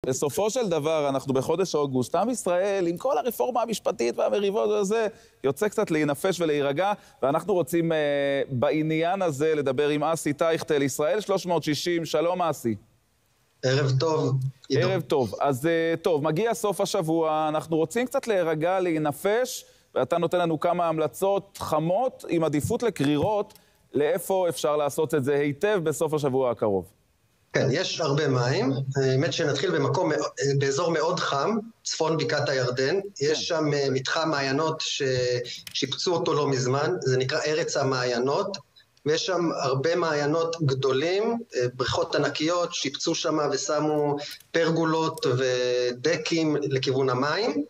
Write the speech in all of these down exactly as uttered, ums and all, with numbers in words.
בסופו של דבר, אנחנו בחודש אוגוסט, עם ישראל, עם כל הרפורמה המשפטית והמריבות וזה, יוצא קצת להינפש ולהירגע, ואנחנו רוצים אה, בעניין הזה לדבר עם אסי טייכטל, ישראל שלוש מאות שישים, שלום אסי. ערב טוב. ערב טוב. אז אה, טוב, מגיע סוף השבוע, אנחנו רוצים קצת להירגע, להינפש, ואתה נותן לנו כמה המלצות חמות עם עדיפות לקרירות, לאיפה אפשר לעשות את זה היטב בסוף השבוע הקרוב. כן, יש הרבה מים. האמת שנתחיל במקום, באזור מאוד חם, צפון בקעת הירדן. יש שם מתחם מעיינות ששיפצו אותו לא מזמן, זה נקרא ארץ המעיינות, ויש שם הרבה מעיינות גדולים, בריכות ענקיות, שיפצו שם ושמו פרגולות ודקים לכיוון המים.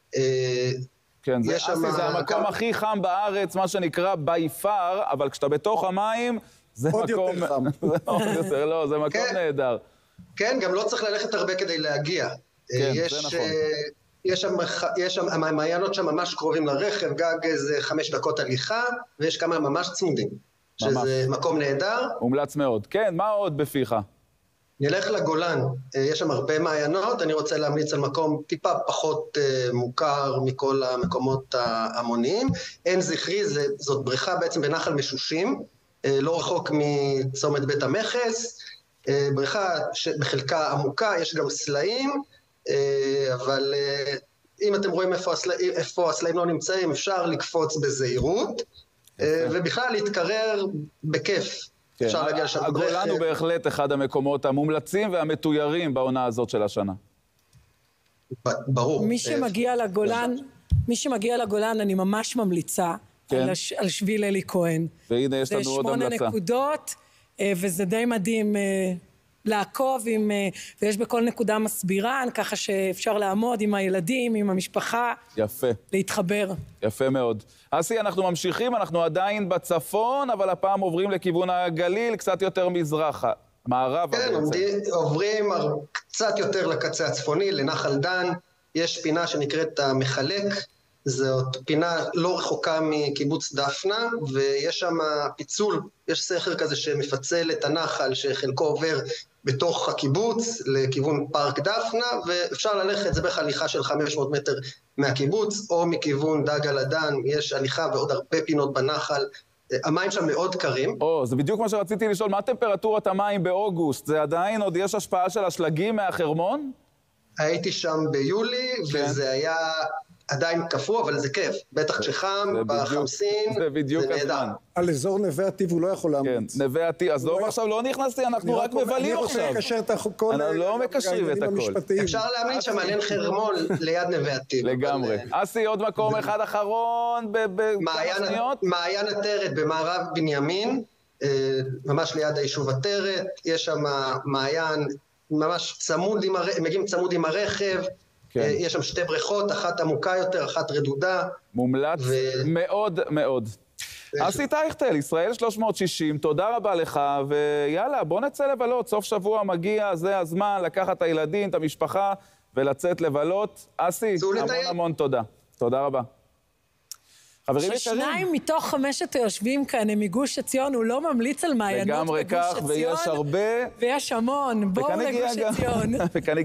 כן, זה, אסי, זה המקום כמה... הכי חם בארץ, מה שנקרא by far, אבל כשאתה בתוך המים, זה עוד מקום... יותר חם. עוד יותר, לא, זה מקום כן. נהדר. כן, גם לא צריך ללכת הרבה כדי להגיע. כן, יש, זה נכון. יש שם, יש שם, המעיינות שם ממש קרובים לרכב, גג איזה חמש דקות הליכה, ויש כמה ממש צמודים, ממש. שזה מקום נהדר. מומלץ מאוד. כן, מה עוד בפיך? נלך לגולן, יש שם הרבה מעיינות, אני רוצה להמליץ על מקום טיפה פחות מוכר מכל המקומות ההמוניים. עין זכרי, זאת בריכה בעצם בנחל משושים, לא רחוק מצומת בית המכס, בריכה שבחלקה עמוקה, יש גם סלעים, אבל אם אתם רואים איפה הסלעים, איפה הסלעים לא נמצאים, אפשר לקפוץ בזהירות, ובכלל להתקרר בכיף. כן, הגולן הוא בהחלט אחד המקומות המומלצים והמתוירים בעונה הזאת של השנה. ברור. מי שמגיע לגולן, מי שמגיע לגולן, אני ממש ממליצה על, הש, על שביל אלי כהן. והנה יש לנו עוד המלצה. זה שמונה נקודות, וזה די מדהים לעקוב, עם, ויש בכל נקודה מסבירן, ככה שאפשר לעמוד עם הילדים, עם המשפחה. יפה. להתחבר. יפה מאוד. אסי, אנחנו ממשיכים, אנחנו עדיין בצפון, אבל הפעם עוברים לכיוון הגליל, קצת יותר מזרחה. מערבה כן, בעצם. עוברים קצת יותר לקצה הצפוני, לנחל דן. יש פינה שנקראת המחלק, זאת פינה לא רחוקה מקיבוץ דפנה, ויש שם פיצול, יש סכר כזה שמפצל את הנחל, שחלקו עובר בתוך הקיבוץ לכיוון פארק דפנה, ואפשר ללכת, זה בערך הליכה של חמש מאות מטר מהקיבוץ, או מכיוון דג על הדן, יש הליכה ועוד הרבה פינות בנחל, המים שם מאוד קרים. או, זה בדיוק מה שרציתי לשאול, מה טמפרטורת המים באוגוסט? זה עדיין עוד יש השפעה של השלגים מהחרמון? הייתי שם ביולי, כן. וזה היה עדיין קפוא, אבל זה כיף. בטח כשחם, בחמסין, זה בדיוק הזמן. על אזור נווה עתיב הוא לא יכול להמליץ. כן, נווה עתיב, אז לא עכשיו לא נכנסתי, אנחנו רק מבלים עכשיו. אני מקשר את הכל. אנחנו לא מקשרים את הכל. אפשר להמליץ שם על עין חרמון ליד נווה עתיב. לגמרי. אסי, עוד מקום אחד אחרון בכמה שניות? מעיין עטרת במערב בנימין, ממש ליד היישוב עטרת, יש שם מעיין ממש צמוד, מגיעים צמוד עם הרכב, יש שם שתי בריכות, אחת עמוקה יותר, אחת רדודה. מומלץ מאוד מאוד. אסי טייכטל, ישראל שלוש מאות שישים, תודה רבה לך, ויאללה, בוא נצא לבלות, סוף שבוע מגיע, זה הזמן לקחת את הילדים, את המשפחה, ולצאת לבלות. אסי, המון המון תודה. תודה רבה. חברים יקרים. ששניים מתוך חמשת היושבים כאן הם מגוש עציון, הוא לא ממליץ על מעיינות בגוש עציון. לגמרי כך, ויש הרבה. ויש המון, בואו לגוש עציון.